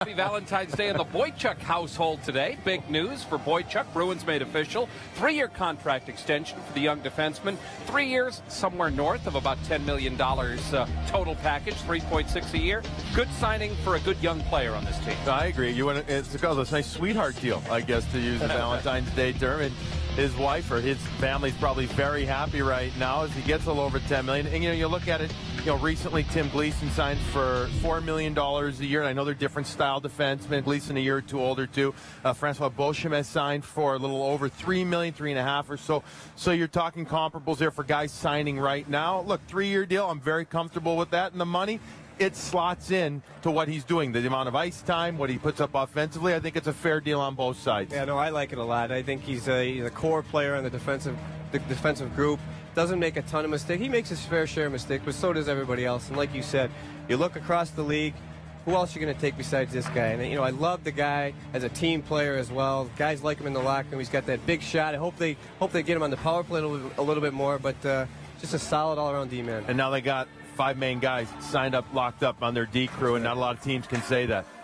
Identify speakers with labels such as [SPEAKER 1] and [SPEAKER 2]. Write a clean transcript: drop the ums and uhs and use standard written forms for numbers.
[SPEAKER 1] Happy Valentine's Day in the Boychuk household today. Big news for Boychuk. Bruins made official. 3-year contract extension for the young defenseman. 3 years, somewhere north of about $10 million total package, 3.6 a year. Good signing for a good young player on this team.
[SPEAKER 2] I agree. It's a nice sweetheart deal, I guess, to use the Valentine's Day term. And his wife or his family's probably very happy right now as he gets a little over $10 million. And you look at it. Recently Tim Gleason signed for $4 million a year. And I know they're different style defensemen. Gleason a year or two older too. Francois Beauchamp has signed for a little over $3 million, $3.5 or so. So you're talking comparables there for guys signing right now. Look, 3-year deal. I'm very comfortable with that. And the money, it slots in to what he's doing. The amount of ice time, what he puts up offensively, I think it's a fair deal on both sides.
[SPEAKER 3] Yeah, no, I like it a lot. I think he's a core player on the defensive group. Doesn't make a ton of mistakes. He makes his fair share of mistakes, but so does everybody else. And like you said, you look across the league, who else are you going to take besides this guy? And, I love the guy as a team player as well. Guys like him in the locker room. He's got that big shot. I hope they get him on the power play a little bit more, but just a solid all-around D-man.
[SPEAKER 2] And now they got 5 main guys signed up, locked up on their D crew, and not a lot of teams can say that.